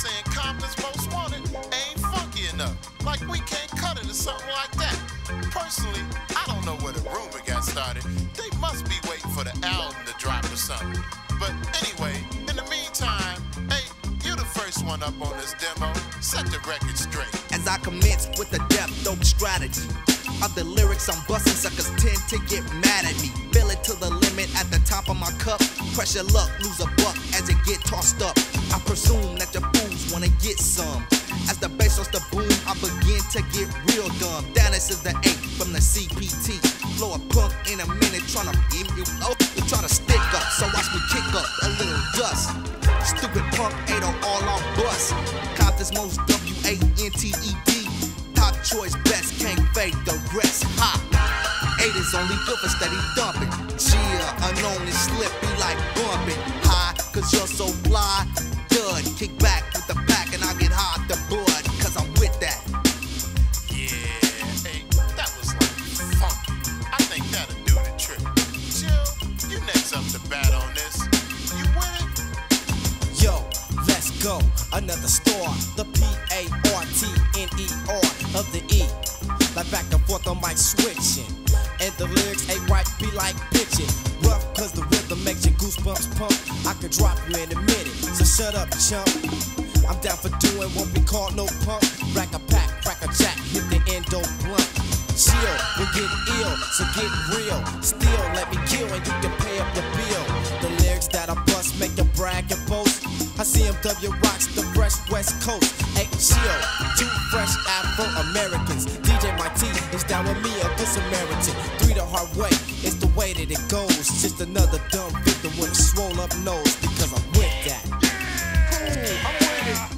saying Compton's Most Wanted ain't funky enough. Like we can't cut it or something like that. Personally, I don't know where the rumor got started. They must be waiting for the album to drop or something. But anyway, in the meantime, hey, you the first one up on this demo. Set the record straight. As I commence with the depth dope strategy of the lyrics I'm busting, suckers tend to get mad at me. Fill it to the limit at the top of my cup. Pressure luck, lose a buck as it get tossed up. I presume that the fools wanna get some. As the bass starts to boom, I begin to get real dumb. Dallas is the 8 from the CPT. Flow a punk in a minute, tryna beam you up. You tryna stick up, so watch me kick up a little dust. Stupid punk ain't on all our bust. Compton's Most WANTED. Top choice best, can't fake the rest. Ha! 8 is only good for steady dumping. Yeah, unknown and slip, be like bumping. High, cause you're so fly. Dud, kick back with the pack and I get high the bud, cause I'm with that. Yeah, hey, that was like funky. I think that'll do the trick. Jill, you next up to bat on this. You with it? Yo, let's go. Another store. The PARTNER of the E. Like back and forth on mic switching. And the lyrics ain't right, be like pitching. Rough cause the rhythm makes your goosebumps pump. I could drop you in a minute, so shut up, chump. I'm down for doing, won't be called no punk. Rack a pack, crack a jack, hit the endo blunt. Chill, we'll get ill, so get real. Still, let me kill and you can pay up the bill. The lyrics that I bust make you brag and boast. I CMW rocks the fresh West Coast. Hey, chill, 2 fresh Afro-Americans. DJ Mighty is down with me, a good Samaritan. 3 the hard way, it's the way that it goes. Just another dumb victim with a swole up nose. Because I'm with that. I'm with it.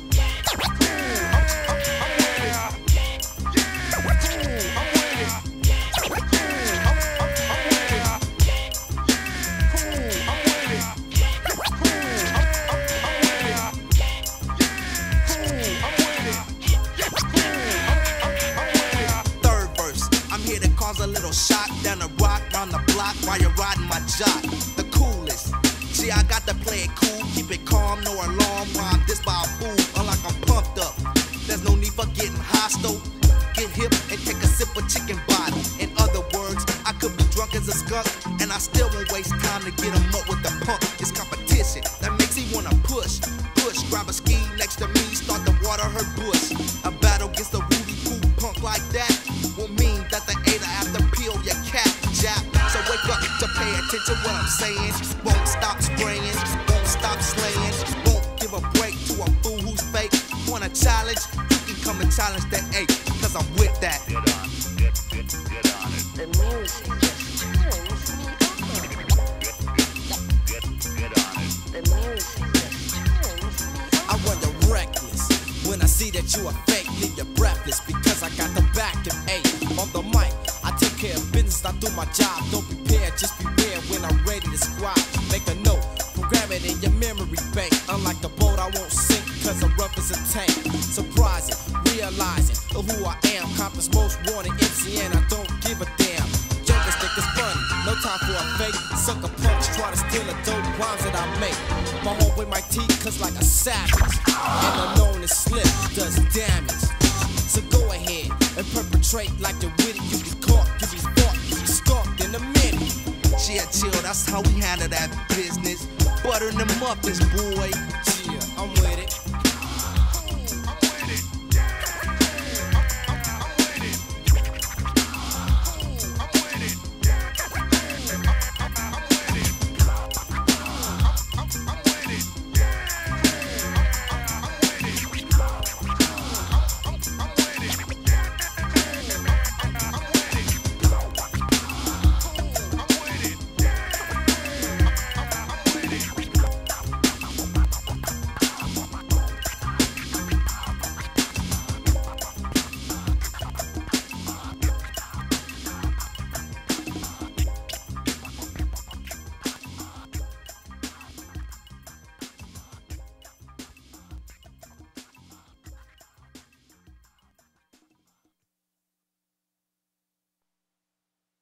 A little shot down the rock round the block while you're riding my jock. The coolest. See, I got to play it cool, keep it calm, no alarm. While I'm dissed by a fool, unlike I'm pumped up. There's no need for getting hostile. Get hip and take a sip of chicken bottle. In other words, I could be drunk as a skunk, and I still won't waste time to get him up with the punk. It's competition that makes me wanna push. Grab a ski next to me, start to water her bush. A battle against a Rudy Poo punk like that will mean that the 8'er have to peel your cap, jap. So wake up to pay attention what I'm saying. Won't stop spraying, won't stop slaying. Won't give a break to a fool who's fake. Want a challenge? You can come and challenge the 8, cause I'm with that. Get on, get on it. The music just turns me on. Get on it. The music just turns me on. I wonder reckless when I see that you are fake, leave you breathless because I got the back of 8 on the mic. I take care of business, I do my job. Don't prepare, just beware when I'm ready to scribe. Make a note, program it in your memory bank. Unlike the boat, I won't sink because I'm rough as a tank. Surprising, realizing who I am. Compton's Most Wanted MC and I don't give a damn. Jokers think it's funny, no time for a fake. Sucker punks try to steal the dope rhymes that I make. My home with my teeth cuts like a savage. And unknown and slip does damage. So go ahead and perpetrate like you're with it. You be caught, you be fought, you be stalked in a minute. Yeah, chill, that's how we handle that business. Butter them muffins, boy. Yeah, I'm with it.